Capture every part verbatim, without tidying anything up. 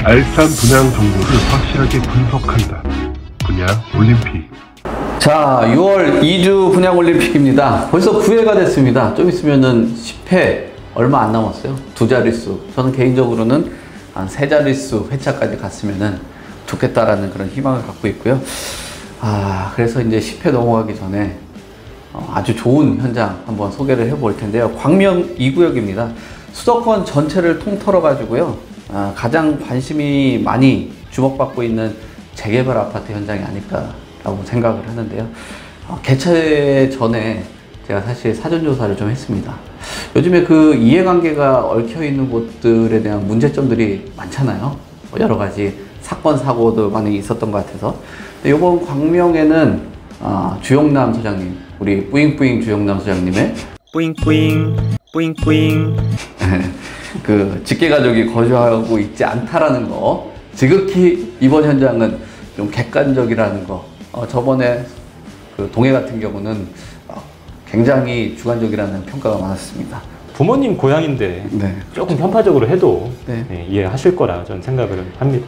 알찬 분양 정보를 확실하게 분석한다. 분양 올림픽. 자, 유월 이 주 분양 올림픽입니다. 벌써 구 회가 됐습니다. 좀 있으면은 십 회 얼마 안 남았어요. 두 자릿수. 저는 개인적으로는 한 세 자릿수 회차까지 갔으면은 좋겠다라는 그런 희망을 갖고 있고요. 아, 그래서 이제 십 회 넘어가기 전에 어, 아주 좋은 현장 한번 소개를 해볼 텐데요. 광명 이 구역입니다. 수도권 전체를 통틀어 가지고요. 아, 가장 관심이 많이 주목받고 있는 재개발 아파트 현장이 아닐까라고 생각을 하는데요. 어, 개최 전에 제가 사실 사전조사를 좀 했습니다. 요즘에 그 이해관계가 얽혀있는 곳들에 대한 문제점들이 많잖아요. 여러 가지 사건, 사고도 많이 있었던 것 같아서. 이번 광명에는 어, 주영남 소장님, 우리 뿌잉뿌잉 주영남 소장님의 뿌잉뿌잉 뿌잉뿌잉 그 직계가족이 거주하고 있지 않다라는 거, 지극히 이번 현장은 좀 객관적이라는 거. 어, 저번에 그 동해 같은 경우는 어, 굉장히 주관적이라는 평가가 많았습니다. 부모님 고향인데 네. 조금 편파적으로 해도 네. 네, 이해하실 거라 저는 생각을 합니다.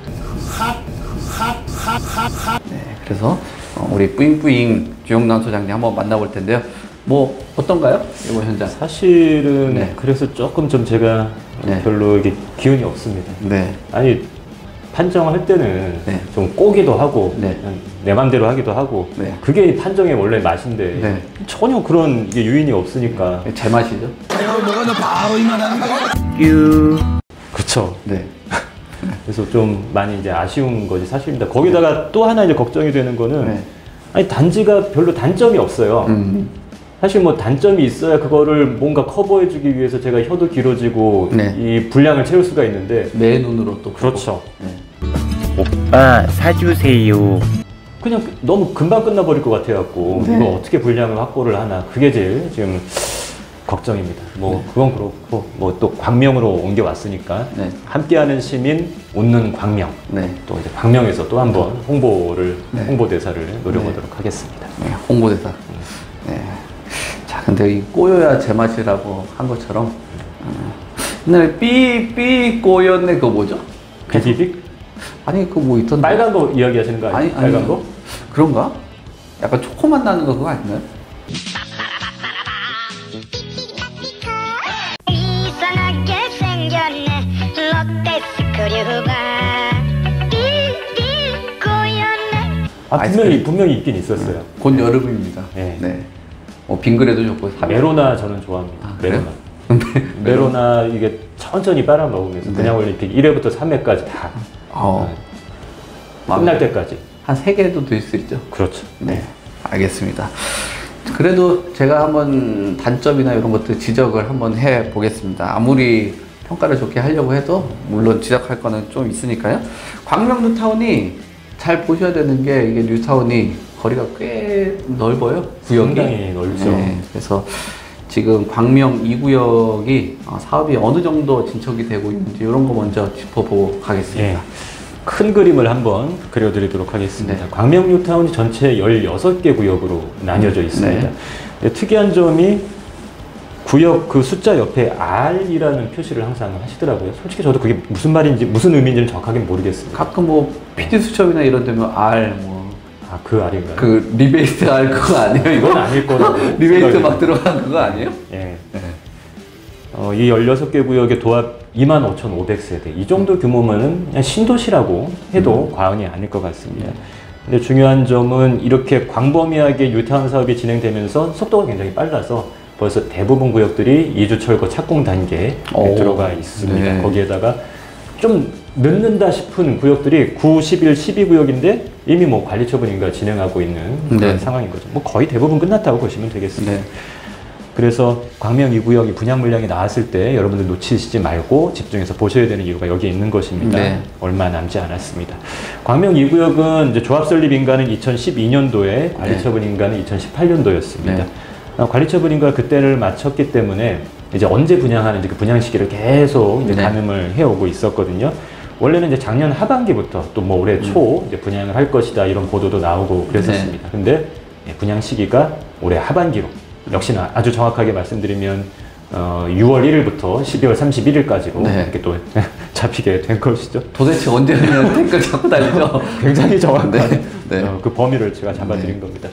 네, 그래서 어, 우리 뿌잉뿌잉 주영남 소장님 한번 만나볼 텐데요. 뭐 어떤가요? 이번 현장. 사실은 네. 그래서 조금 좀 제가 네. 별로 이게 기운이 없습니다. 네. 아니 판정할 때는 네. 좀 꼬기도 하고 네. 내 맘대로 하기도 하고 네. 그게 판정의 원래 맛인데 네. 전혀 그런 게 유인이 없으니까 제 맛이죠. 유 그쵸. 네. 그래서 좀 많이 이제 아쉬운 것이 사실입니다. 거기다가 또 하나 이제 걱정이 되는 거는 네. 아니 단지가 별로 단점이 없어요. 음. 사실 뭐 단점이 있어야 그거를 뭔가 커버해주기 위해서 제가 혀도 길어지고 네. 이 분량을 채울 수가 있는데 내 눈으로 또 그렇죠. 네. 오빠 사주세요. 그냥 너무 금방 끝나버릴 것 같아갖고 네. 이거 어떻게 분량을 확보를 하나 그게 제일 지금 걱정입니다. 뭐 네. 그건 그렇고 뭐 또 광명으로 옮겨왔으니까 네. 함께하는 시민 웃는 광명 네. 또 이제 광명에서 또 한번 홍보를 네. 홍보대사를 노려보도록 하겠습니다. 네, 홍보대사. 네. 자, 근데 이 꼬여야 제맛이라고 한 것처럼 어, 옛날에 삐삐 꼬였네 그거 뭐죠? 비비빅? 아니 그 뭐 있던데. 빨간 거 이야기하시는 거 아니에요? 아니, 아니, 빨간 거? 그런가? 약간 초코맛 나는 거 그거 아닌가요? 이상하게 생겼네 롯데 스크류가 삐삐 꼬였네. 아 분명히 분명히 있긴 있었어요. 곧 여름입니다. 네. 네. 뭐 빙그레도 좋고. 아, 메로나 저는 좋아합니다. 아, 메로나. 그래요? 메로나 이게 천천히 빨아먹으면서 네. 분양 올림픽 일 회부터 삼 회까지 다 어. 끝날 때까지. 한 세 개도 될 수 있죠. 그렇죠. 네, 알겠습니다. 그래도 제가 한번 단점이나 이런 것들 지적을 한번 해 보겠습니다. 아무리 평가를 좋게 하려고 해도 물론 지적할 거는 좀 있으니까요. 광명 뉴타운이 잘 보셔야 되는 게 이게 뉴타운이 거리가 꽤 넓어요. 구역이. 상당히 넓죠. 네, 그래서 지금 광명 이 구역이 사업이 어느 정도 진척이 되고 있는지 이런 거 먼저 짚어보고 가겠습니다. 예. 큰 그림을 한번 그려드리도록 하겠습니다. 네. 광명 뉴타운이 전체 열여섯 개 구역으로 나뉘어져 있습니다. 네. 특이한 점이 구역 그 숫자 옆에 R이라는 표시를 항상 하시더라고요. 솔직히 저도 그게 무슨 말인지 무슨 의미인지는 정확하게 모르겠습니다. 가끔 뭐 피디 수첩이나 이런 데면 R 뭐 아, 그 R인가요? 그 리베이트 R 그거 아니에요? 이거 그건 아닐 거라고. 리베이트 생각이 막 들어간 그거 아니에요? 예. 네. 어, 이 열여섯 개 구역의 도합 이만 오천오백 세대. 이 정도 규모면은 그냥 신도시라고 해도 음. 과언이 아닐 것 같습니다. 근데 중요한 점은 이렇게 광범위하게 뉴타운 사업이 진행되면서 속도가 굉장히 빨라서 벌써 대부분 구역들이 이주 철거 착공 단계에 오. 들어가 있습니다. 네. 거기에다가 좀 늦는다 싶은 구역들이 구, 십일, 십이 구역인데 이미 뭐 관리 처분 인가 진행하고 있는 그런 네. 상황인 거죠. 뭐 거의 대부분 끝났다고 보시면 되겠습니다. 네. 그래서 광명 이 구역이 분양 물량이 나왔을 때 여러분들 놓치시지 말고 집중해서 보셔야 되는 이유가 여기에 있는 것입니다. 네. 얼마 남지 않았습니다. 광명 이 구역은 이제 조합 설립 인가는 이천십이 년도에 관리 처분 인가는 이천십팔 년도였습니다. 네. 어, 관리 처분 인가 그때를 마쳤기 때문에 이제 언제 분양하는지 그 분양 시기를 계속 이제 네. 가늠을 해오고 있었거든요. 원래는 이제 작년 하반기부터 또 뭐 올해 초 이제 분양을 할 것이다 이런 보도도 나오고 그랬었습니다. 네. 근데 분양 시기가 올해 하반기로 역시나 아주 정확하게 말씀드리면 어, 유월 일일부터 십이월 삼십일일까지로 네. 이렇게 또 잡히게 된 것이죠. 도대체 언제 그냥 탱크를 잡고 달리죠? 굉장히 정확한 네, 네. 어, 그 범위를 제가 잡아드린 네. 겁니다.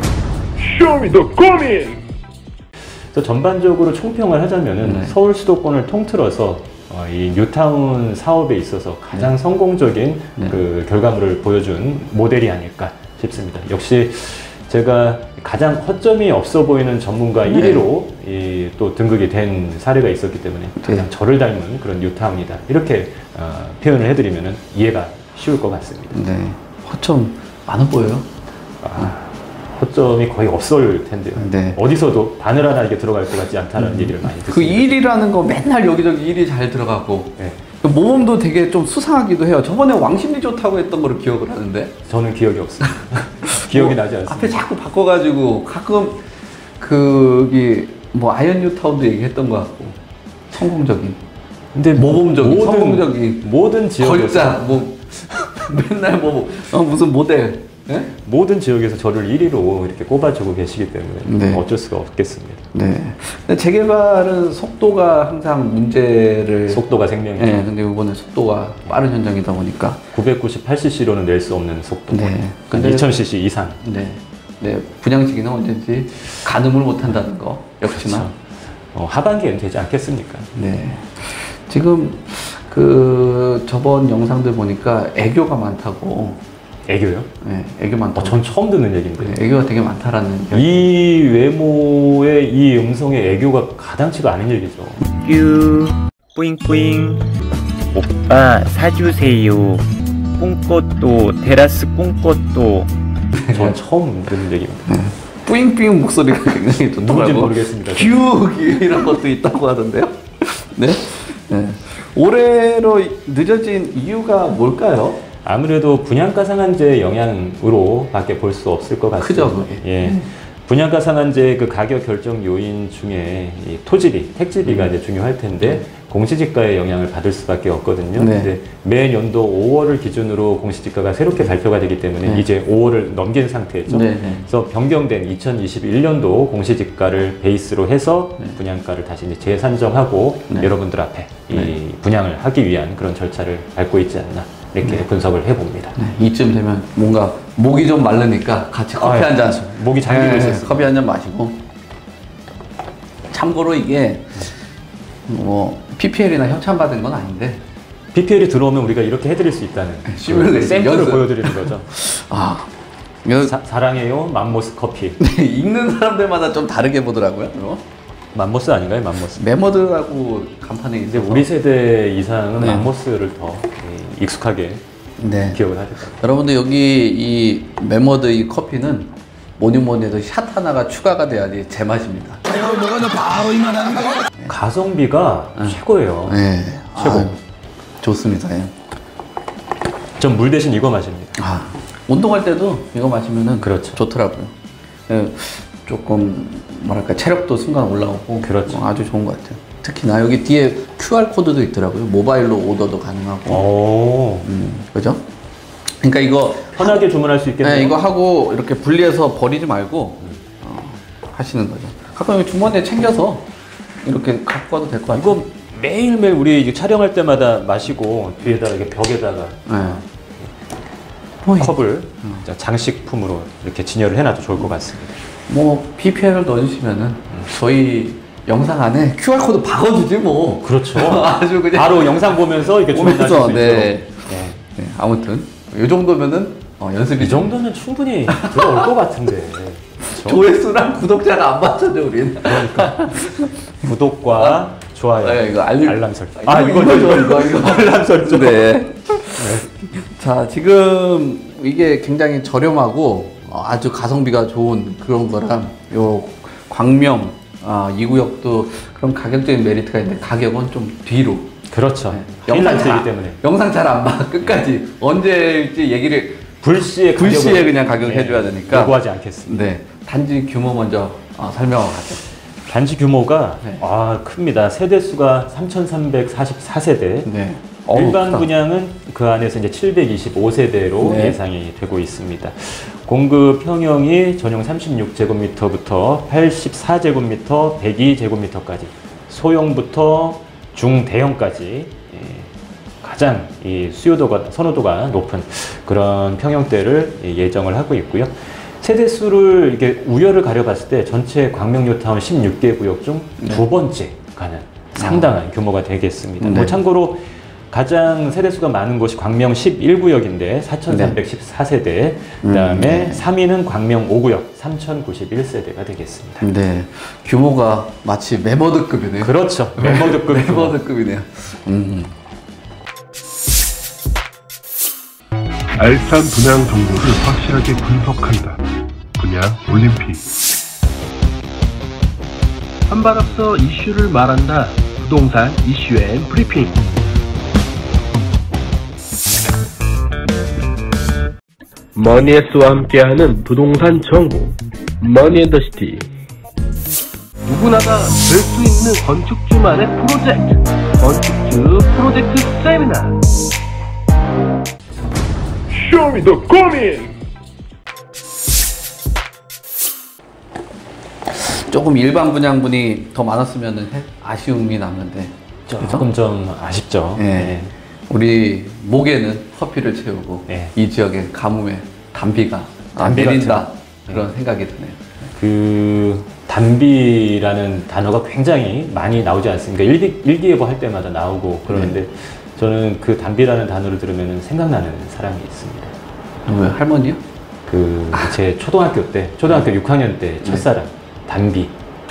그래서 전반적으로 총평을 하자면은 네. 서울 수도권을 통틀어서 어, 이 뉴타운 사업에 있어서 가장 성공적인 네. 그 결과물을 보여준 모델이 아닐까 싶습니다. 역시 제가 가장 허점이 없어 보이는 전문가 네. 일 위로 이, 또 등극이 된 사례가 있었기 때문에 가장 네. 저를 닮은 그런 뉴타운이다. 이렇게 어, 표현을 해드리면 이해가 쉬울 것 같습니다. 네. 허점 많아 보여요. 아, 허점이 거의 없을 텐데요. 네. 어디서도 바늘 하나 이렇게 들어갈 것 같지 않다는 얘기를 많이 듣습니다. 그 일이라는 거 맨날 여기저기 일이 잘 들어가고 네. 그 모범도 되게 좀 수상하기도 해요. 저번에 왕십리 좋다고 했던 거를 기억을 하는데 저는 기억이 없습니다. 기억이 나지 않습니다. 앞에 자꾸 바꿔가지고 가끔 그기 뭐 아이언 뉴타운도 얘기했던 것 같고 성공적인 근데 모범적인 모든, 성공적인 모든 지역에서 걸작 뭐 맨날 뭐 어, 무슨 모델 예? 모든 지역에서 저를 일 위로 이렇게 꼽아주고 계시기 때문에 네. 어쩔 수가 없겠습니다. 네. 근데 재개발은 속도가 항상 문제를 속도가 생명이죠. 네, 근데 이번에 속도가 빠른 현장이다 보니까 구백구십팔 씨씨로는 낼 수 없는 속도. 네. 근데 이천 씨씨 이상. 네, 네 분양시기는 언제든지 가늠을 못한다는 거 역시나 그렇죠. 어, 하반기에는 되지 않겠습니까? 네. 지금 그 저번 영상들 보니까 애교가 많다고. 애교요? 네, 애교 많다고. 어, 전 처음 듣는 얘기인데. 네, 애교가 되게 많다라는. 이 외모의 이 음성의 애교가 가당치가 않은 얘기죠. 뀨 뿌잉뿌잉 오빠 사주세요. 꿈꽃도 테라스 꿈꽃도. 전 처음 듣는 얘기입니다. 뿌잉뿌잉 목소리가 굉장히 좋더라고. 누군지 모르겠습니다. 규 이런 것도 있다고 하던데요. 네. 네. 올해로 늦어진 이유가 뭘까요? 아무래도 분양가 상한제 영향으로 밖에 볼 수 없을 것 같습니다. 크죠, 그게. 예. 분양가 상한제 그 가격 결정 요인 중에 이 토지비, 택지비가 음. 이제 중요할 텐데 공시지가의 영향을 받을 수밖에 없거든요. 네. 근데 매년도 오월을 기준으로 공시지가가 새롭게 발표가 되기 때문에 네. 이제 오월을 넘긴 상태죠. 네, 네. 그래서 변경된 이천이십일 년도 공시지가를 베이스로 해서 네. 분양가를 다시 이제 재산정하고 네. 여러분들 앞에 이 네. 분양을 하기 위한 그런 절차를 밟고 있지 않나 이렇게 분석을 해봅니다. 네, 이쯤 되면 뭔가 목이 좀 마르니까 같이 커피 아, 한 잔. 목이 잠기고 있었어요. 커피 한 잔 마시고. 참고로 이게 뭐 피피엘이나 협찬 받은 건 아닌데. 비피엘이 들어오면 우리가 이렇게 해드릴 수 있다는 시뮬레이션, 그 샘플을 연습. 보여드리는 거죠. 아, 이거 사, 사랑해요 맘모스 커피. 읽는 사람들마다 좀 다르게 보더라고요. 이거. 맘모스 아닌가요? 맘모스. 메모드라고 간판에 근데 있어서. 우리 세대 이상은 네. 맘모스를 더 이, 익숙하게 네. 기억을 하실 거예요. 여러분들 여기 이 메모드 이 커피는 뭐니 뭐니 해도 샷 하나가 추가가 돼야지 제맛입니다. 가성비가 최고예요. 네. 최고. 아, 좋습니다. 예. 전 물 대신 이거 마십니다. 아, 운동할 때도 이거 마시면은 그렇죠. 좋더라고요. 예, 조금 뭐랄까 체력도 순간 올라오고 그렇죠. 어, 아주 좋은 것 같아요. 특히나 여기 뒤에 큐알 코드도 있더라고요. 모바일로 오더도 가능하고. 오, 음, 그죠? 그러니까 이거 편하게 주문할 수 있겠네요. 네, 이거 하고 이렇게 분리해서 버리지 말고 어, 하시는 거죠. 가끔 여기 주머니에 챙겨서 이렇게 갖고 가도 될 것 같아요. 이거 매일매일 우리 이제 촬영할 때마다 마시고 뒤에다가 이렇게 벽에다가 네. 뭐, 컵을 자, 장식품으로 이렇게 진열을 해놔도 좋을 것 같습니다. 뭐 피피엘을 넣어주시면은 저희 영상 안에 큐알 코드 박아주지 뭐. 그렇죠. 아주 그냥 바로 영상 보면서 이렇게 주문하실 수 오면서, 있도록. 네. 네. 네, 아무튼 이 정도면은 어, 연습이 이 정도면 충분히 들어올 것 같은데. 그렇죠? 조회수랑 구독자가 안 맞춰져 우리는. 구독과 좋아요, 네, 이거 알림- 알람 설정. 아, 이거, 이거, 이거, 이거. 알람 설정. 네. 자, 지금 이게 굉장히 저렴하고 어, 아주 가성비가 좋은 그런 거랑 요 광명 아, 이 구역도 그런 가격적인 메리트가 있는데 가격은 좀 뒤로. 그렇죠. 네. 하이라이트이기 잘- 때문에 영상 잘 안 봐. 끝까지 언제일지 얘기를 불시에 불시에 가격을, 그냥 가격을 네, 해줘야 되니까. 요구하지 않겠습니다. 네. 단지 규모 먼저 어, 설명하고 가죠. 단지 규모가 네. 아 큽니다. 세대 수가 삼천삼백사십사 세대. 네. 일반 어우, 크다. 분양은 그 안에서 이제 칠백이십오 세대로 네. 예상이 되고 있습니다. 공급 평형이 전용 삼십육 제곱미터부터 팔십사 제곱미터, 백이 제곱미터까지 소형부터 중대형까지 예, 가장 이 수요도가 선호도가 높은 그런 평형대를 예정을 하고 있고요. 세대수를 이렇게 우열을 가려봤을 때 전체 광명뉴타운 십육 개 구역 중 두 번째 가는 상당한 규모가 되겠습니다. 네. 뭐 참고로 가장 세대수가 많은 곳이 광명 십일 구역인데 사천삼백십사 세대, 그 다음에 음, 네. 삼 위는 광명 오 구역 삼천구십일 세대가 되겠습니다. 네. 규모가 마치 메머드급이네요. 그렇죠. 멤버드급 메머드급이네요. 음. 알찬 분양 정보를 확실하게 분석한다. 분양 올림픽. 한 발 앞서 이슈를 말한다. 부동산 이슈 앤 브리핑. 머니에스와 함께하는 부동산 정보. 머니앤더시티. 누구나 다 될 수 있는 건축주만의 프로젝트. 건축주 프로젝트 세미나. 쇼미 더 고민. 조금 일반 분양분이 더 많았으면 아쉬움이 남는데. 조금 좀 아쉽죠. 예. 네. 우리 목에는 커피를 채우고 네. 이 지역의 가뭄에 단비가 단비 내린다 같은, 그런 생각이 드네요. 그 단비라는 단어가 굉장히 많이 나오지 않습니까? 일기, 일기예보 할 때마다 나오고 그러는데 네. 저는 그 단비라는 단어를 들으면 생각나는 사람이 있습니다. 누구요? 할머니요? 그 제 초등학교 때, 초등학교 육 학년 때 첫사랑 단비.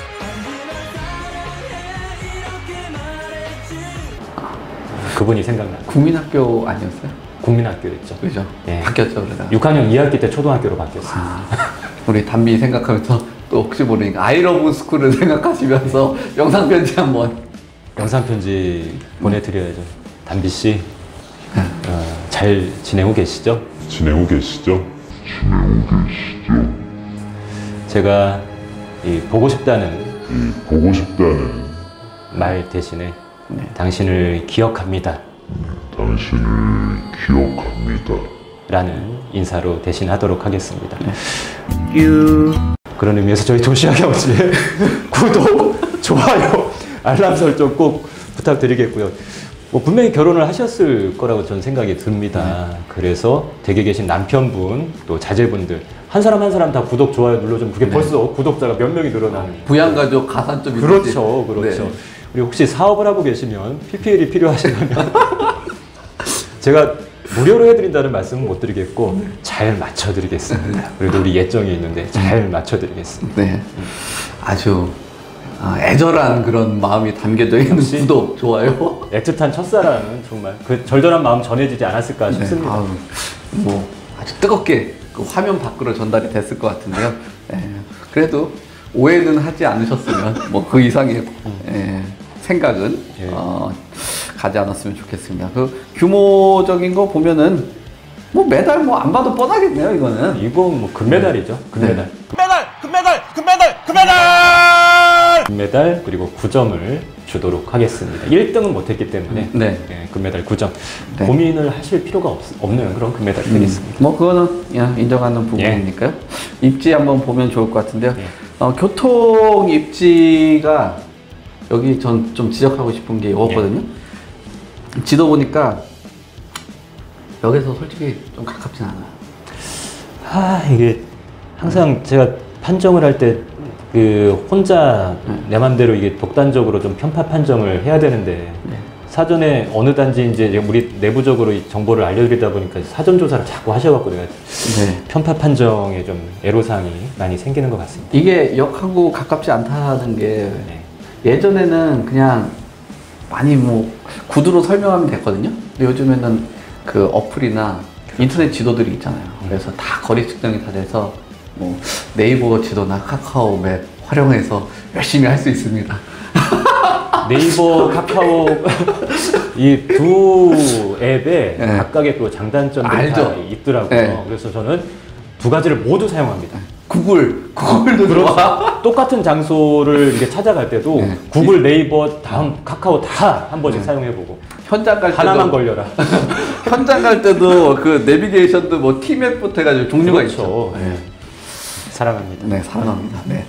그분이 생각나요. 국민학교 아니었어요? 국민학교였죠. 그죠? 예. 바뀌었죠, 그러다가. 육 학년 이 학기 때 초등학교로 바뀌었어요. 아, 우리 단비 생각하면서 또 혹시 모르니까 아이러브 스쿨을 생각하시면서 영상 편지 한번. 영상 편지 보내드려야죠. 단비 씨, 어, 잘 지내고 계시죠? 지내고 계시죠? 제가 이 보고 싶다는 이 보고 싶다는 말 대신에 당신을 기억합니다 당신을 기억합니다. 라는 인사로 대신하도록 하겠습니다. 뀨. 그런 의미에서 저희 도시락 아버지의 구독, 좋아요, 알람 설정 꼭 부탁드리겠고요. 뭐 분명히 결혼을 하셨을 거라고 저는 생각이 듭니다. 그래서 댁에 계신 남편분, 또 자제분들 한 사람 한 사람 다 구독, 좋아요 눌러주면 그게 네. 벌써 구독자가 몇 명이 늘어나는 부양가족 가산점이 그렇죠, 그렇죠. 네. 그리고 혹시 사업을 하고 계시면 피피엘이 필요하시다면 제가 무료로 해드린다는 말씀은 못 드리겠고 잘 맞춰드리겠습니다. 그래도 우리 예정이 있는데 잘 맞춰드리겠습니다. 네. 아주 아, 애절한 그런 마음이 담겨져 있는 구독, 좋아요. 애틋한 첫사랑은 정말 그 절절한 마음 전해지지 않았을까 싶습니다. 네, 아우, 뭐 아주 뜨겁게 그 화면 밖으로 전달이 됐을 것 같은데요. 예, 그래도 오해는 하지 않으셨으면 뭐 그 이상의 예, 생각은 예. 어, 가지 않았으면 좋겠습니다. 그 규모적인 거 보면은 뭐 메달 뭐 안 봐도 뻔하겠네요, 이거는. 이건 뭐 금메달이죠. 금메달. 금메달! 금메달! 금메달! 금메달! 금메달 그리고 구 점을 주도록 하겠습니다. 일 등은 못했기 때문에 네. 예, 금메달 구 점. 네. 고민을 하실 필요가 없, 없는 그런 금메달 되겠습니다. 뭐 그거는 그냥 인정하는 부분이니까요. 입지 한번 보면 좋을 것 같은데요. 예. 어, 교통 입지가 여기 전 좀 지적하고 싶은 게 이거거든요. 지도 보니까 여기서 솔직히 좀 가깝진 않아요. 아 이게 항상 제가 판정을 할 때 그 혼자 내 맘대로 이게 독단적으로 좀 편파 판정을 해야 되는데 네. 사전에 어느 단지인지 우리 내부적으로 이 정보를 알려드리다 보니까 사전 조사를 자꾸 하셔갖고 내가 네. 편파 판정에 좀 애로사항이 많이 생기는 것 같습니다. 이게 역하고 가깝지 않다는 게 네. 예전에는 그냥 많이 뭐 구두로 설명하면 됐거든요. 근데 요즘에는 그 어플이나 인터넷 지도들이 있잖아요. 그래서 다 거리 측정이 다 돼서 뭐 네이버 지도나 카카오 맵 활용해서 열심히 할 수 있습니다. 네이버, 카카오 이 두 앱에 네. 각각의 또 장단점들이 알죠. 다 있더라고요. 네. 그래서 저는 두 가지를 모두 사용합니다. 구글, 구글도 좋아. 똑같은 장소를 이렇게 찾아갈 때도 네. 구글, 네이버, 다음 카카오 다 한 번씩 사용해보고 현장 갈 때도 하나만 걸려라. 현장 갈 때도 그 내비게이션도 뭐 티맵부터 해가지고 종류가 그렇죠. 있죠. 네. 사랑합니다. 네, 사랑합니다. 네.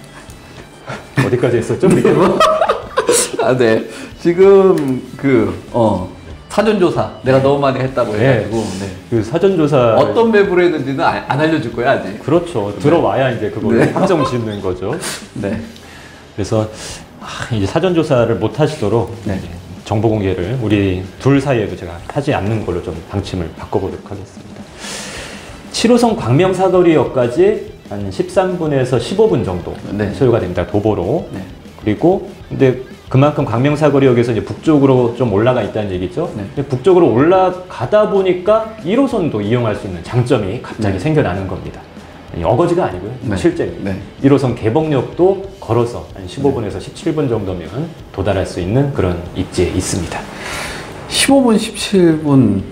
어디까지 했었죠? 우리? 아, 네. 지금 그, 어, 사전조사 내가 너무 많이 했다고 네. 해가지고 네. 그 사전조사 어떤 매부로 했는지는 안, 안 알려줄 거야 아직. 그렇죠. 들어와야 이제 그걸 네. 확정 짓는 거죠. 네. 그래서 아, 이제 사전조사를 못 하시도록 네. 이제 정보 공개를 우리 둘 사이에도 제가 하지 않는 걸로 좀 방침을 바꿔보도록 하겠습니다. 칠 호선 광명사거리역까지 한 십삼 분에서 십오 분 정도 네. 소요가 됩니다. 도보로. 네. 그리고 근데 그만큼 광명사거리역에서 이제 북쪽으로 좀 올라가 있다는 얘기죠. 네. 근데 북쪽으로 올라가다 보니까 일 호선도 이용할 수 있는 장점이 갑자기 네. 생겨나는 겁니다. 어거지가 아니고요. 네. 실제입니다. 네. 일 호선 개봉역도 걸어서 한 십오 분에서 십칠 분 정도면 도달할 수 있는 그런 입지에 있습니다. 십오 분, 십칠 분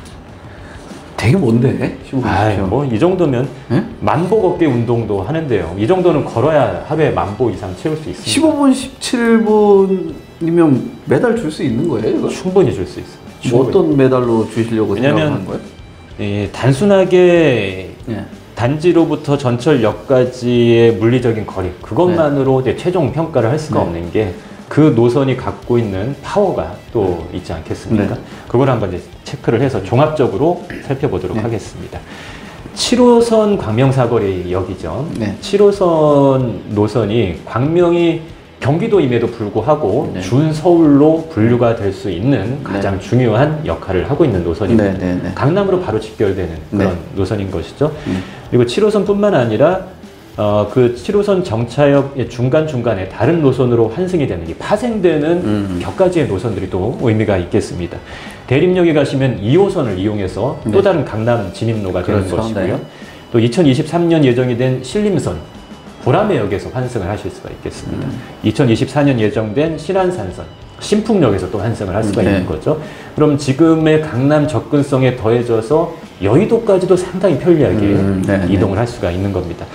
되게 먼데? 십오 분, 아, 십칠 분. 뭐 이 정도면 네? 만보 걷기 운동도 하는데요. 이 정도는 걸어야 하루에 만보 이상 채울 수 있습니다. 십오 분, 십칠 분이면 메달 줄 수 있는 거예요? 이거? 충분히 줄 수 있습니다. 뭐 충분히. 어떤 메달로 주시려고 왜냐면 생각하는 거예요? 예, 단순하게 예. 단지로부터 전철역까지의 물리적인 거리 그것만으로 이제 최종 평가를 할 수가 네. 없는 게 그 노선이 갖고 있는 파워가 또 있지 않겠습니까? 네. 그걸 한번 이제 체크를 해서 종합적으로 살펴보도록 네. 하겠습니다. 칠 호선 광명사거리역이죠. 네. 칠 호선 노선이 광명이 경기도임에도 불구하고 네. 준서울로 분류가 될 수 있는 가장 네. 중요한 역할을 하고 있는 노선입니다. 네, 네, 네. 강남으로 바로 직결되는 그런 네. 노선인 것이죠. 네. 그리고 칠 호선뿐만 아니라 어, 그 칠 호선 정차역의 중간중간에 다른 노선으로 환승이 되는 게 파생되는 음. 격가지의 노선들이 또 의미가 있겠습니다. 대림역에 가시면 이 호선을 이용해서 네. 또 다른 강남 진입로가 되는 그렇죠. 것이고요. 네. 또 이천이십삼 년 예정이 된 신림선 보라매역에서 환승을 하실 수가 있겠습니다. 음. 이천이십사 년 예정된 신안산선 신풍역에서 또 환승을 할 수가 네. 있는 거죠. 그럼 지금의 강남 접근성에 더해져서 여의도까지도 상당히 편리하게 음, 네, 네. 이동을 할 수가 있는 겁니다.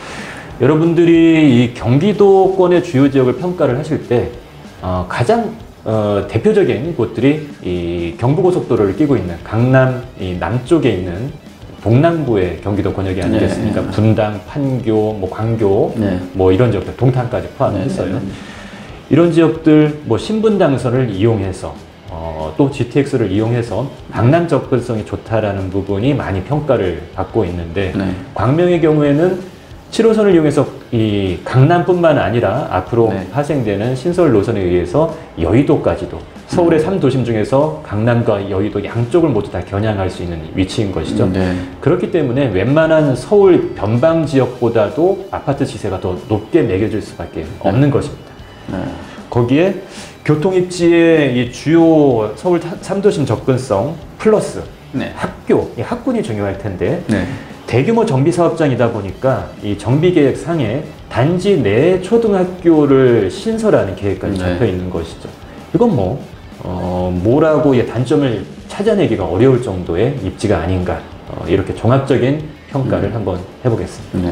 여러분들이 이 경기도권의 주요 지역을 평가를 하실 때 어, 가장 어, 대표적인 곳들이 이 경부고속도로를 끼고 있는 강남 이 남쪽에 있는 동남부의 경기도 권역이 아니겠습니까? 네. 분당, 판교, 뭐 광교, 네. 뭐 이런 지역들, 동탄까지 포함했어요. 네, 네, 네. 이런 지역들 뭐 신분당선을 이용해서 어, 또 지티엑스를 이용해서 강남 접근성이 좋다라는 부분이 많이 평가를 받고 있는데 네. 광명의 경우에는 칠 호선을 이용해서 이 강남뿐만 아니라 앞으로 네. 파생되는 신서울 노선에 의해서 여의도까지도 서울의 삼 도심 중에서 강남과 여의도 양쪽을 모두 다 겨냥할 수 있는 위치인 것이죠. 네. 그렇기 때문에 웬만한 서울 변방 지역보다도 아파트 시세가 더 높게 매겨질 수밖에 없는 것입니다. 네. 거기에 교통입지의 이 주요 서울 삼 도심 접근성 플러스 네. 학교, 이 학군이 중요할 텐데 네. 대규모 정비 사업장이다 보니까 이 정비 계획 상에 단지 내 초등학교를 신설하는 계획까지 네. 잡혀 있는 것이죠. 이건 뭐 어, 뭐라고 이 단점을 찾아내기가 어려울 정도의 입지가 아닌가 어, 이렇게 종합적인 평가를 음. 한번 해보겠습니다. 네.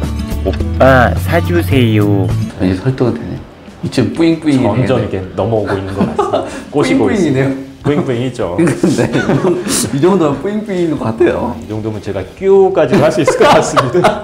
오빠 사주세요. 이제 설득은 되네. 이쯤 뿌잉뿌잉이네. 점점 이렇게 넘어오고 있는 것 같습니다. 꼬시고 있습니다. 뿌잉뿌잉이네요. 뿌잉뿌잉이죠. 네. 이 정도면 뿌잉뿌잉인 것 같아요. 이 정도면 제가 끼우까지도 할 수 있을 것 같습니다.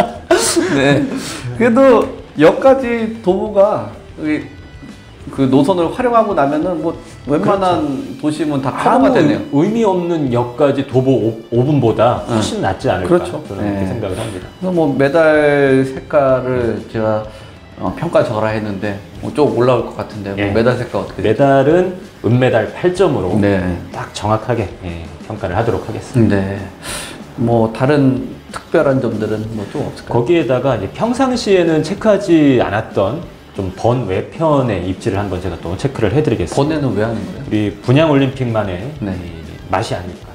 네. 그래도 여기까지 도보가 여기 그 노선을 활용하고 나면은 뭐 웬만한 도심은 다 커버가 아무 되네요. 의미 없는 역까지 도보 오 분보다 훨씬 낫지 않을까 그렇죠. 저는 네. 그렇게 생각을 합니다. 그래서 뭐 메달 색깔을 제가 어, 평가 절하했는데 뭐 좀 올라올 것 같은데 뭐 예. 메달 색깔 어떻게 되죠? 메달은 은메달 팔 점으로 네. 딱 정확하게 예, 평가를 하도록 하겠습니다. 네. 뭐 다른 특별한 점들은 뭐 좀 없을까요? 거기에다가 이제 평상시에는 체크하지 않았던 좀 번 외편의 입지를 한번 제가 또 체크를 해드리겠습니다. 번에는 왜 하는 거예요? 우리 분양 올림픽만의 네. 이 맛이 아닐까.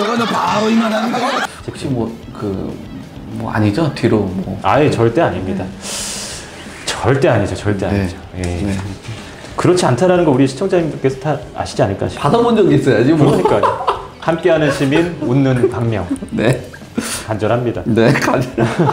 혹시 뭐 그 뭐 아니죠? 뒤로 뭐 아예 절대 아닙니다. 절대 아니죠, 절대 네. 아니죠. 예. 네. 그렇지 않다라는 거 우리 시청자님들께서 다 아시지 않을까 싶어요. 받아본 적 있어야지 뭐. 그러니까요. 함께하는 시민, 웃는 광명. 네. 간절합니다. 네. 가지.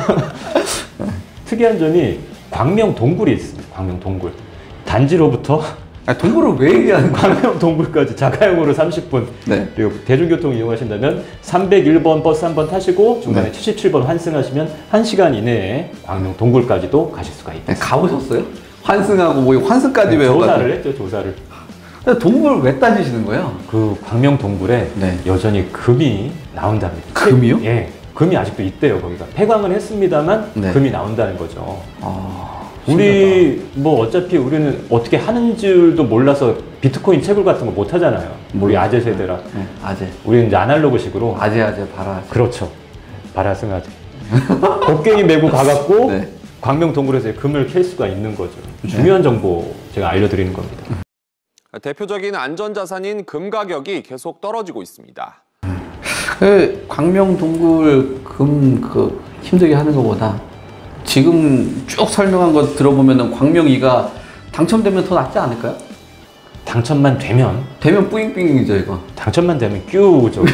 특이한 점이 광명 동굴이 있습니다. 광명 동굴. 단지로부터 아, 동굴을 왜 얘기하는 거야? 광명 동굴까지 자가용으로 삼십 분. 네. 그리고 대중교통 이용하신다면 삼백일 번 버스 한 번 타시고 중간에 네. 칠십칠 번 환승하시면 한 시간 이내에 광명 동굴까지도 가실 수가 있다. 네, 가보셨어요? 환승하고 뭐 환승까지 외워가지고. 조사를 했죠, 조사를. 근데 동굴 왜 따지시는 거예요? 그 광명 동굴에 네. 여전히 금이 나온답니다. 금이요? 예, 금이 아직도 있대요. 거기가 폐광은 했습니다만 네. 금이 나온다는 거죠. 아, 우리 뭐 어차피 우리는 어떻게 하는 줄도 몰라서 비트코인 채굴 같은 거 못 하잖아요. 우리 아재 세대라. 네, 아재. 우리는 이제 아날로그식으로. 아재 아재 바라. 그렇죠. 바라승아재. 곡괭이 메고 가갖고 네. 광명 동굴에서 금을 캘 수가 있는 거죠. 중요한 정보 제가 알려드리는 겁니다. 대표적인 안전자산인 금 가격이 계속 떨어지고 있습니다. 그 광명 동굴 금 그 힘들게 하는 것보다 지금 쭉 설명한 거 들어보면은 광명 이가 당첨되면 더 낫지 않을까요? 당첨만 되면 되면 뿌잉뿌잉이죠 이거. 당첨만 되면 뀨죠.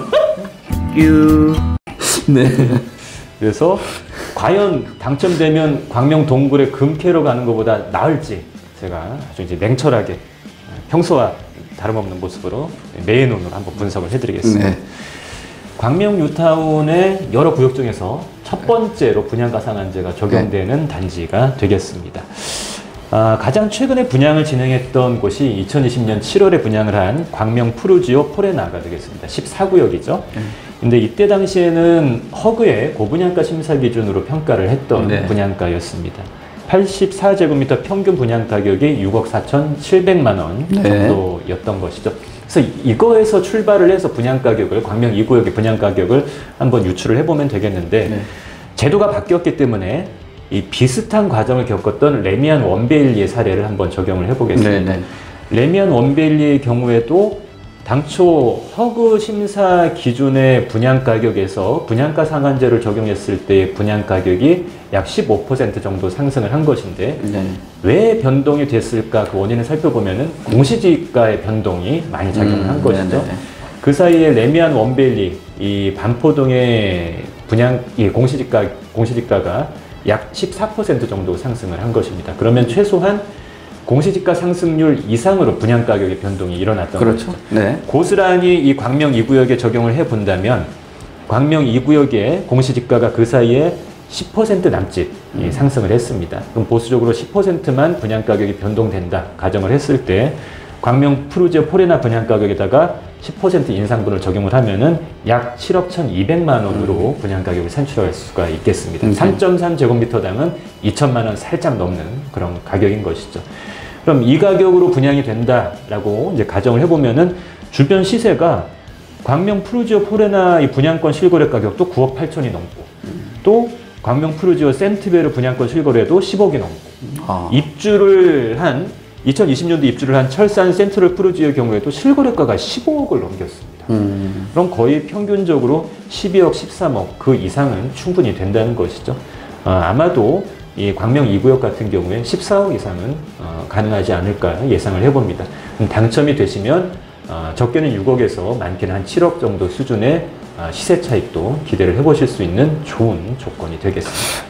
뀨. 네. 그래서 과연 당첨되면 광명 동굴에 금 캐러 가는 것보다 나을지 제가 아주 이제 냉철하게 평소와 다름없는 모습으로 매의 눈으로 한번 분석을 해드리겠습니다. 네. 광명 뉴타운의 여러 구역 중에서 첫 번째로 분양가 상한제가 적용되는 네. 단지가 되겠습니다. 아, 가장 최근에 분양을 진행했던 곳이 이천이십 년 칠월에 분양을 한 광명 푸르지오 포레나가 되겠습니다. 십사 구역이죠. 네. 근데 이때 당시에는 허그의 고분양가 심사 기준으로 평가를 했던 네. 분양가였습니다. 팔십사 제곱미터 평균 분양 가격이 육억 사천칠백만 원 네. 정도였던 것이죠. 그래서 이거에서 출발을 해서 분양 가격을, 광명 이 구역의 분양 가격을 한번 유출을 해보면 되겠는데 네. 제도가 바뀌었기 때문에 이 비슷한 과정을 겪었던 레미안 원베일리의 사례를 한번 적용을 해보겠습니다. 네, 네. 레미안 원베일리의 경우에도 당초 허그 심사 기준의 분양 가격에서 분양가 상한제를 적용했을 때 분양 가격이 약 십오 퍼센트 정도 상승을 한 것인데 네. 왜 변동이 됐을까 그 원인을 살펴보면은 공시지가의 변동이 많이 작용을 한 음, 것이죠. 네네. 그 사이에 레미안 원베일리 이 반포동의 분양 이 공시지가 공시지가가 약 십사 퍼센트 정도 상승을 한 것입니다. 그러면 최소한 공시지가 상승률 이상으로 분양 가격의 변동이 일어났던 그렇죠. 거죠. 네. 고스란히 이 광명 이 구역에 적용을 해 본다면 광명 이 구역의 공시지가가 그 사이에 십 퍼센트 남짓 음. 상승을 했습니다. 그럼 보수적으로 십 퍼센트만 분양 가격이 변동된다 가정을 했을 때 광명 푸르지오 포레나 분양 가격에다가 십 퍼센트 인상분을 적용을 하면은 약 칠억 천이백만 원으로 음. 분양 가격을 산출할 수가 있겠습니다. 음. 삼 점 삼 제곱미터당은 이천만 원 살짝 넘는 그런 가격인 것이죠. 그럼 이 가격으로 분양이 된다라고 이제 가정을 해보면은 주변 시세가 광명 푸르지오 포레나 이 분양권 실거래 가격도 구억 팔천이 넘고 음. 또 광명 푸르지오 센트베르 분양권 실거래도 십억이 넘고 아. 입주를 한 이천이십 년도 입주를 한 철산 센트럴 푸르지오의 경우에도 실거래가가 십오억을 넘겼습니다. 음. 그럼 거의 평균적으로 십이억, 십삼억 그 이상은 충분히 된다는 것이죠. 어, 아마도 이 광명 이 구역 같은 경우에 십사억 이상은 어, 가능하지 않을까 예상을 해봅니다. 당첨이 되시면 어, 적게는 육억에서 많게는 한 칠억 정도 수준의 어, 시세 차익도 기대를 해보실 수 있는 좋은 조건이 되겠습니다.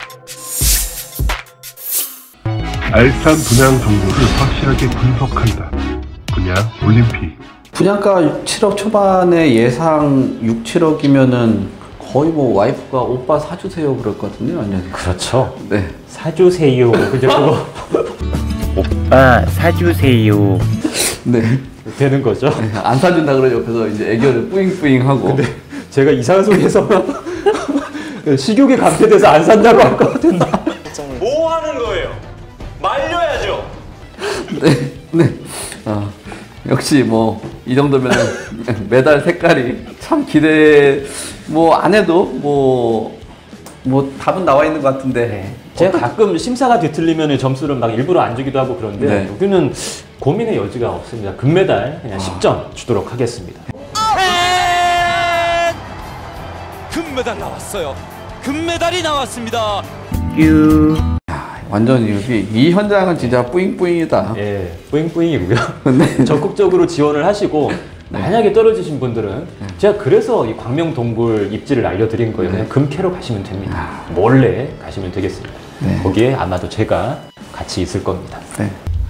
알찬 분양 정보를 확실하게 분석한다. 분양 올림픽. 분양가 칠억 초반에 예상 육, 칠억이면은 거의 뭐 와이프가 오빠 사주세요 그럴 것 같은데요, 완전히. 그렇죠. 네. 사주세요. 그죠? 그거. 오빠 사주세요. 네. 되는 거죠. 네, 안 사준다 그러죠. 옆에서 이제 애교를 뿌잉뿌잉 하고. 근데 제가 이상한 소리 해서 식욕에 감퇴돼서 안 산다고 할 것 같은데. 뭐 하는 거예요? 말려야죠. 네, 네. 어, 역시 뭐 이 정도면은 메달 색깔이 참 기대 뭐 안 해도 뭐 뭐 답은 나와 있는 것 같은데. 네. 제가 가끔 심사가 뒤틀리면 점수를 막 일부러 안 주기도 하고 그런데 네. 여기는 고민의 여지가 없습니다. 금메달 그냥 십 점 주도록 하겠습니다. 금메달 나왔어요. 금메달이 나왔습니다. 뀨. 완전 여기 이 현장은 진짜 뿌잉뿌잉이다. 예, 뿌잉뿌잉이고요. 네. 적극적으로 지원을 하시고 네. 만약에 떨어지신 분들은 네. 제가 그래서 이 광명 동굴 입지를 알려드린 거예요. 네. 그냥 금 캐러 가시면 됩니다. 아. 몰래 가시면 되겠습니다. 네. 거기에 아마도 제가 같이 있을 겁니다. 네.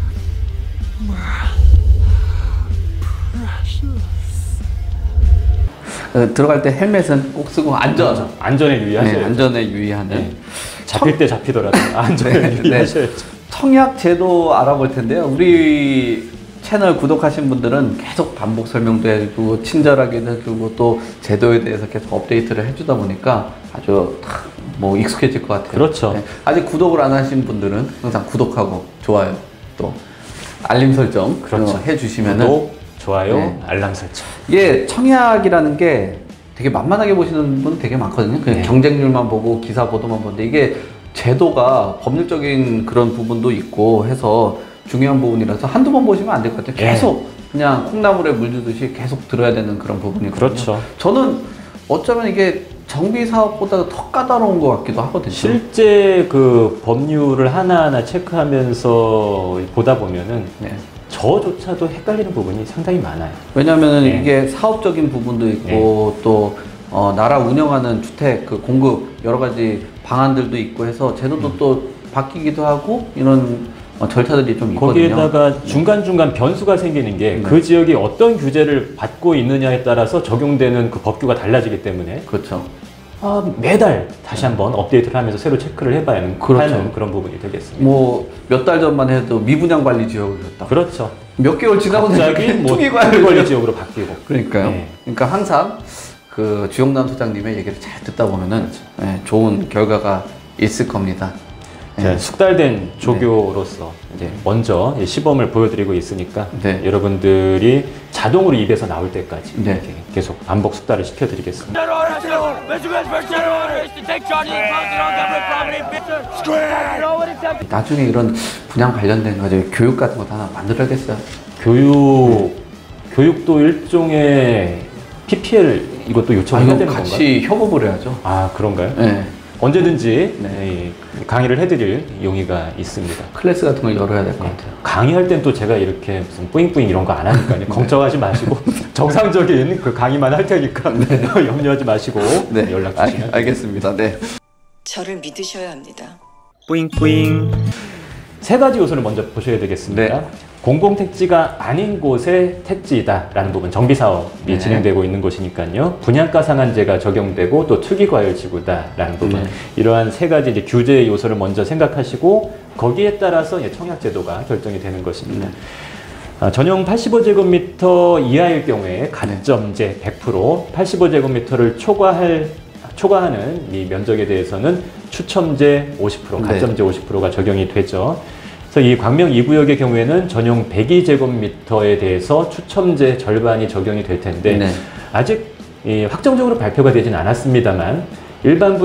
어, 들어갈 때 헬멧은 꼭 쓰고 안전. 그렇죠. 안전에 유의하셔야죠. 네, 안전에 유의하는. 네. 잡힐 때 잡히더라도 안전에 네, 유의하셔야죠. 네. 청약 제도 알아볼 텐데요. 우리 채널 구독하신 분들은 계속 반복 설명도 해주고 친절하게 해주고 또 제도에 대해서 계속 업데이트를 해주다 보니까 아주 뭐 익숙해질 것 같아요. 그렇죠. 네. 아직 구독을 안 하신 분들은 항상 구독하고 좋아요 또 알림 설정 그렇죠. 해주시면은 구독, 좋아요, 네. 알람 설정. 이게 청약이라는 게 되게 만만하게 보시는 분 되게 많거든요. 그냥 네. 경쟁률만 보고 기사 보도만 보는데 이게 제도가 법률적인 그런 부분도 있고 해서 중요한 부분이라서 한두 번 보시면 안 될 것 같아요. 계속 그냥 콩나물에 물주듯이 계속 들어야 되는 그런 부분이거든요. 그렇죠. 저는 어쩌면 이게 정비 사업보다 더 까다로운 것 같기도 하거든요. 실제 그 법률을 하나하나 체크하면서 보다 보면은 네. 저조차도 헷갈리는 부분이 상당히 많아요. 왜냐하면 네. 이게 사업적인 부분도 있고 또 어, 나라 운영하는 주택 그 공급 여러 가지 방안들도 있고 해서 제도도 음. 또 바뀌기도 하고 이런 어, 절차들이 좀 있거든요. 거기에다가 중간중간 변수가 생기는 게 그 네. 지역이 어떤 규제를 받고 있느냐에 따라서 적용되는 그 법규가 달라지기 때문에 그렇죠. 아, 매달 다시 한번 업데이트를 하면서 새로 체크를 해봐야 하는 그렇죠. 하는 그런 부분이 되겠습니다. 뭐 몇 달 전만 해도 미분양 관리 지역이었다. 그렇죠. 몇 개월 지나고 갑자기 뭐 투기 투기 관리 관리 지역으로 바뀌고. 그러니까요. 네. 그러니까 항상 그 주영남 소장님의 얘기를 잘 듣다 보면은 네, 좋은 결과가 있을 겁니다. 자, 네. 숙달된 조교로서 이제 먼저 이 시범을 보여드리고 있으니까 네. 여러분들이 자동으로 입에서 나올 때까지 네. 이렇게 계속 반복 숙달을 시켜드리겠습니다. 나중에 이런 분양 관련된 가지고 교육 같은 것도 하나 만들어야겠어요. 교육 교육도 일종의 피피엘 이것도 아, 요청해야 이거 되는 건가요? 같이 협업을 해야죠. 아 그런가요? 네. 언제든지 네. 이 강의를 해드릴 용의가 있습니다. 클래스 같은 걸 열어야 될 것 같아요. 강의할 땐 또 제가 이렇게 무슨 뿌잉뿌잉 이런 거 안 하니까요. 걱정하지 마시고 정상적인 그 강의만 할 테니까 염려하지 마시고 네, 연락 알, 주시면 알겠습니다. 네. 저를 믿으셔야 합니다. 뿌잉뿌잉. 세 가지 요소를 먼저 보셔야 되겠습니다. 네. 공공택지가 아닌 곳의 택지다라는 부분, 정비사업이 네. 진행되고 있는 곳이니까요. 분양가 상한제가 적용되고 또 투기과열지구다라는 부분. 네. 이러한 세 가지 이제 규제 요소를 먼저 생각하시고 거기에 따라서 이제 청약제도가 결정이 되는 것입니다. 네. 아, 전용 팔십오 제곱미터 이하일 경우에 가점제 백 퍼센트, 팔십오 제곱미터를 초과할 초과하는 이 면적에 대해서는 추첨제 오십 퍼센트, 네. 가점제 오십 퍼센트가 적용이 되죠. 그래서 이 광명 이 구역의 경우에는 전용 백이 제곱미터에 대해서 추첨제 절반이 적용이 될 텐데 네. 아직 이 확정적으로 발표가 되진 않았습니다만 일반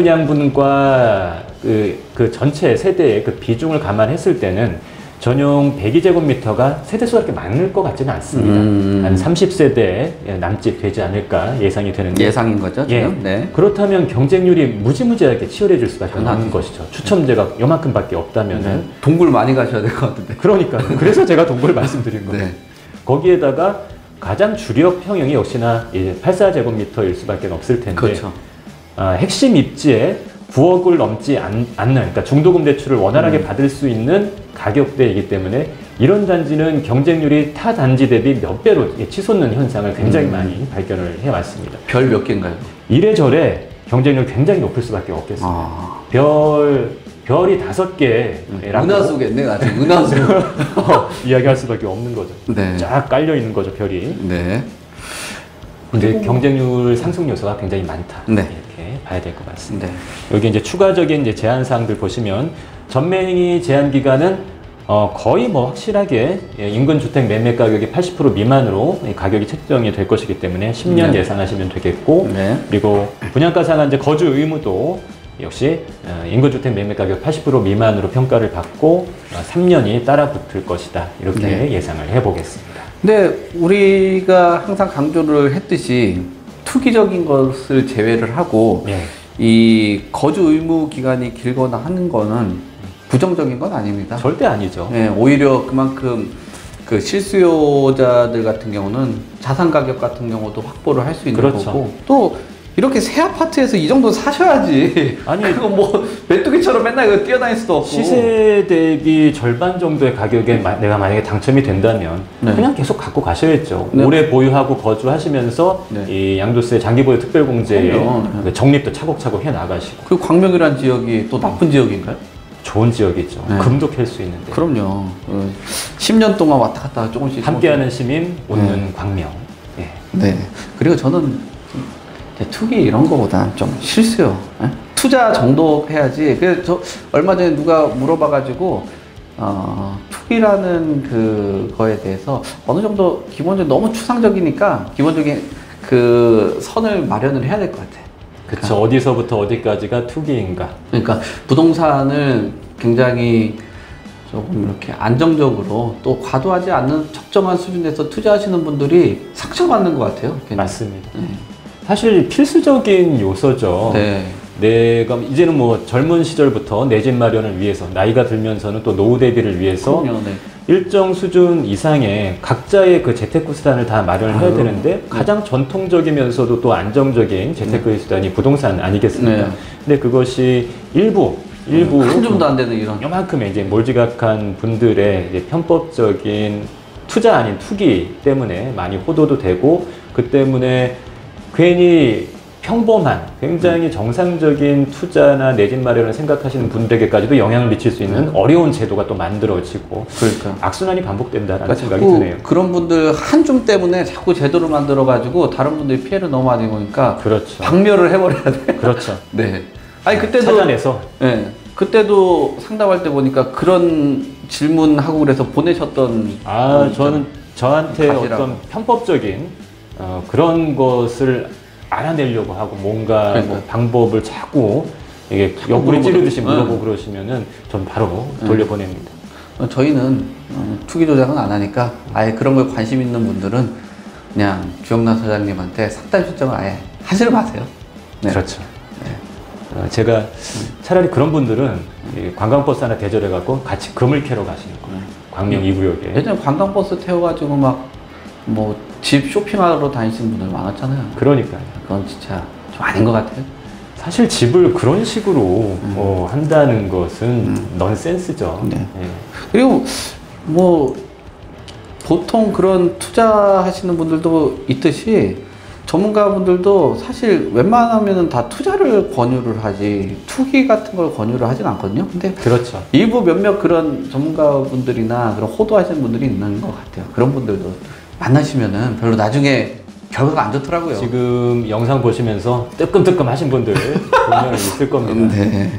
분양분과 그, 그 전체 세대의 그 비중을 감안했을 때는 전용 백이 제곱미터가 세대수가 그렇게 많을 것 같지는 않습니다. 음. 한 삼십 세대에 남짓 되지 않을까 예상이 되는데 예상인 거죠, 예. 지금? 네. 그렇다면 경쟁률이 무지무지하게 치열해질 수밖에 장난 없는 것이죠. 추첨제가 요만큼밖에 없다면은 네. 동굴 많이 가셔야 될 것 같은데. 그러니까 그래서 제가 동굴 말씀드린 거예요. 네. 거기에다가 가장 주력 평형이 역시나 이제 팔십사 제곱미터일 수밖에 없을 텐데 그렇죠. 아, 핵심 입지에 구억을 넘지 않, 않는 그러니까 중도금 대출을 원활하게 음. 받을 수 있는 가격대이기 때문에 이런 단지는 경쟁률이 타 단지 대비 몇 배로 치솟는 현상을 굉장히 음. 많이 발견을 해왔습니다. 별 몇 개인가요? 이래저래 경쟁률 굉장히 높을 수밖에 없겠습니다. 아. 별 별이 다섯 개라고 은하수겠네, 아주 은하수. 어, 이야기할 수밖에 없는 거죠. 네. 쫙 깔려 있는 거죠, 별이. 네. 근데 경쟁률 상승 요소가 굉장히 많다. 네. 이렇게 봐야 될 것 같습니다. 네. 여기 이제 추가적인 이제 제한 사항들 보시면 전매행위 제한 기간은 어 거의 뭐 확실하게 예, 인근 주택 매매 가격이 팔십 퍼센트 미만으로 이 가격이 책정이 될 것이기 때문에 십 년 네. 예상하시면 되겠고 네. 그리고 분양가 상한제 거주 의무도 역시 어, 인근 주택 매매 가격 팔십 퍼센트 미만으로 평가를 받고 어, 삼 년이 따라 붙을 것이다. 이렇게 네. 예상을 해보겠습니다. 근데 우리가 항상 강조를 했듯이 투기적인 것을 제외를 하고 예. 이 거주 의무 기간이 길거나 하는 거는 부정적인 건 아닙니다. 절대 아니죠. 네, 오히려 그만큼 그 실수요자들 같은 경우는 자산 가격 같은 경우도 확보를 할 수 있는 그렇죠. 거고 또 이렇게 새 아파트에서 이 정도 사셔야지. 아니, 그거 뭐 메뚜기처럼 맨날 이거 뛰어다닐 수도 없고. 시세 대비 절반 정도의 가격에 마, 내가 만약에 당첨이 된다면 네. 그냥 계속 갖고 가셔야죠. 네. 오래 보유하고 거주하시면서 네. 이 양도세 장기보유 특별공제에 그럼요. 그 적립도 차곡차곡 해 나가시고. 그 광명이란 지역이 또 나쁜 지역인가요? 좋은 지역이죠. 네. 금도 캘 수 있는데. 그럼요. 어, 십 년 동안 왔다 갔다 조금씩. 함께하는 시민, 웃는 네. 광명. 예. 네. 그리고 저는 좀 투기 이런 거보다 좀 실수요. 예? 투자 정도 해야지. 그래서 저 얼마 전에 누가 물어봐가지고 어, 투기라는 그 거에 대해서 어느 정도 기본적으로 너무 추상적이니까 기본적인 그 선을 마련을 해야 될 것 같아. 그쵸. 그러니까, 어디서부터 어디까지가 투기인가. 그러니까 부동산을 굉장히 조금 이렇게 안정적으로 또 과도하지 않는 적정한 수준에서 투자하시는 분들이 상처받는 것 같아요. 괜히. 맞습니다. 네. 사실 필수적인 요소죠. 네. 내가 이제는 뭐 젊은 시절부터 내 집 마련을 위해서, 나이가 들면서는 또 노후 대비를 위해서 그럼요, 네. 일정 수준 이상의 각자의 그 재테크 수단을 다 마련을 해야 아유, 되는데 네. 가장 전통적이면서도 또 안정적인 재테크의 네. 수단이 부동산 아니겠습니까? 네. 근데 그것이 일부 일부 한 줌도 안 되는 이런. 요만큼의 이제 몰지각한 분들의 이제 편법적인 투자 아닌 투기 때문에 많이 호도도 되고, 그 때문에 괜히 평범한 굉장히 정상적인 투자나 내 집 마련을 생각하시는 분들에게까지도 영향을 미칠 수 있는 어려운 제도가 또 만들어지고, 그러니까. 악순환이 반복된다라는 그러니까 생각이 자꾸 드네요. 그런 분들 한 줌 때문에 자꾸 제도를 만들어 가지고 다른 분들이 피해를 너무 많이 보니까 그렇죠. 박멸을 해버려야 돼. 그렇죠. 네. 아니 그때도 찾아내서. 네. 그때도 상담할 때 보니까 그런 질문하고 그래서 보내셨던. 아, 저는 저한테 가시라고. 어떤 편법적인 어, 그런 것을 알아내려고 하고 뭔가 그러니까. 뭐 방법을 자꾸 이게 옆구리 물어보고. 찌르듯이 물어보고 응. 그러시면은 전 바로 돌려보냅니다. 어, 저희는 어, 투기 조작은 안 하니까 아예 그런 거에 관심 있는 분들은 그냥 주영란 사장님한테 상담 신청을 아예 하지 마세요. 네. 그렇죠. 어, 제가 차라리 그런 분들은 이 관광버스 하나 대절해갖고 같이 금을 캐러 가시는 거예요. 광명 이 구역에. 예전에 관광버스 태워가지고 막 뭐 집 쇼핑하러 다니시는 분들 많았잖아요. 그러니까요. 그건 진짜 좀 아닌 것 같아요. 사실 집을 그런 식으로 어, 한다는 것은 넌센스죠. 네. 예. 그리고 뭐 보통 그런 투자하시는 분들도 있듯이 전문가분들도 사실 웬만하면 다 투자를 권유를 하지 투기 같은 걸 권유를 하진 않거든요. 근데 그렇죠. 일부 몇몇 그런 전문가분들이나 그런 호도하시는 분들이 있는 것 같아요. 그런 분들도 만나시면은 별로 나중에 결과가 안 좋더라고요. 지금 영상 보시면서 뜨끔뜨끔 하신 분들 분명히 있을 겁니다. 네.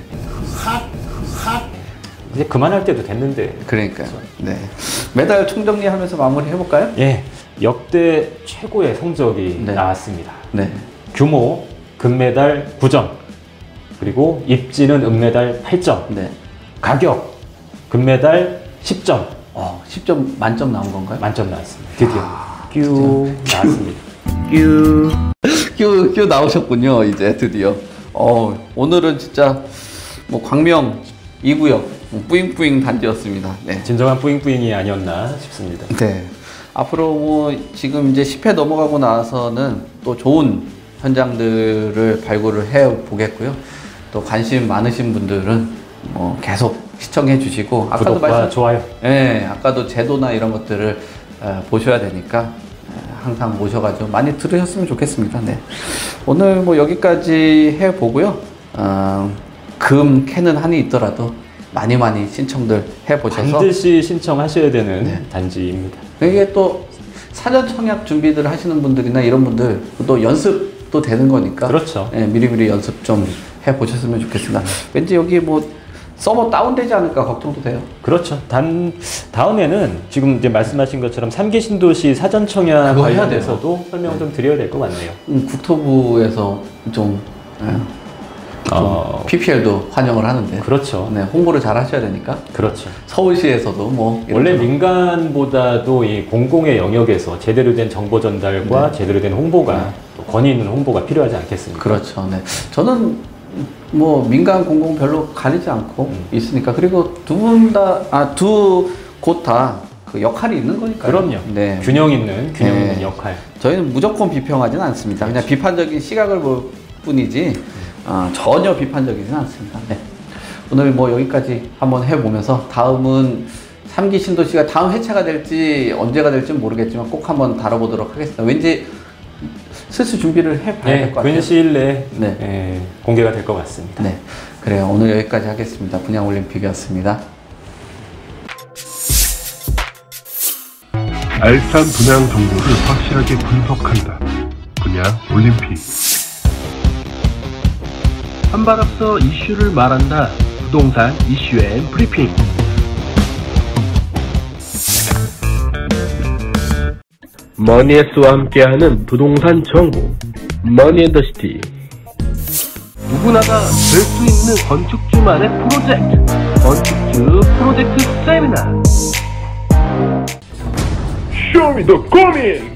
이제 그만할 때도 됐는데. 그러니까요. 네. 메달 총정리하면서 마무리 해볼까요? 예, 역대 최고의 성적이 네. 나왔습니다. 네. 규모 금메달 구 점, 그리고 입지는 은메달 팔 점, 네. 가격 금메달 십 점. 어, 십 점 만점 나온 건가요? 만점 나왔습니다. 드디어 뀨 나왔습니다. 뀨. 큐, 큐 나오셨군요, 이제 드디어. 어, 오늘은 진짜 뭐 광명 이 구역 뿌잉뿌잉 단지였습니다. 네. 진정한 뿌잉뿌잉이 아니었나 싶습니다. 네. 앞으로 뭐 지금 이제 십 회 넘어가고 나서는 또 좋은 현장들을 발굴을 해 보겠고요. 또 관심 많으신 분들은 뭐 계속 시청해 주시고 아까도 구독과 말씀 좋아요. 네, 아까도 제도나 이런 것들을 어, 보셔야 되니까 어, 항상 모셔가지고 많이 들으셨으면 좋겠습니다. 네. 오늘 뭐 여기까지 해 보고요. 어, 금 캐는 한이 있더라도 많이 많이 신청들 해 보셔서 반드시 신청하셔야 되는 네. 단지입니다. 이게 또 사전 청약 준비들 하시는 분들이나 이런 분들 또 연습도 되는 거니까 그렇죠. 예, 미리미리 연습 좀 해 보셨으면 좋겠습니다. 왠지 여기 뭐 서버 다운되지 않을까 걱정도 돼요. 그렇죠. 단 다음에는 지금 이제 말씀하신 것처럼 삼 기 신도시 사전 청약 그거 해야 관련해서도 설명 좀 드려야 될 것 같네요. 음, 국토부에서 좀, 예, 좀 어, 피피엘도 환영을 하는데 그렇죠. 네, 홍보를 잘 하셔야 되니까 그렇죠. 서울시에서도 뭐 원래 이런 민간보다도 이 공공의 영역에서 제대로 된 정보 전달과 네. 제대로 된 홍보가 네. 또 권위 있는 홍보가 필요하지 않겠습니까? 그렇죠. 네. 저는 뭐 민간 공공 별로 가리지 않고 음. 있으니까 그리고 두 분 다 아 두 곳 다 그 역할이 있는 거니까요. 그럼요. 네. 균형 있는 균형 네. 있는 역할. 저희는 무조건 비평하지는 않습니다. 그냥 비판적인 시각을 볼 뿐이지 어, 전혀 비판적이지는 않습니다. 네. 오늘 뭐 여기까지 한번 해보면서 다음은 삼 기 신도시가 다음 회차가 될지 언제가 될지 모르겠지만 꼭 한번 다뤄보도록 하겠습니다. 왠지 슬슬 준비를 해봐야 네, 될 것 같아요. 근시일 내에 네. 예, 공개가 될 것 같습니다. 네, 그래요. 오늘 여기까지 하겠습니다. 분양올림픽이었습니다. 알찬 분양 정보를 확실하게 분석한다. 분양올림픽. 한 발 앞서 이슈를 말한다. 부동산 이슈 앤 브리핑. 머니에스와 함께하는 부동산 정보. 머니앤더시티. 누구나 다 될 수 있는 건축주만의 프로젝트. 건축주 프로젝트 세미나. 쇼미 더 고민!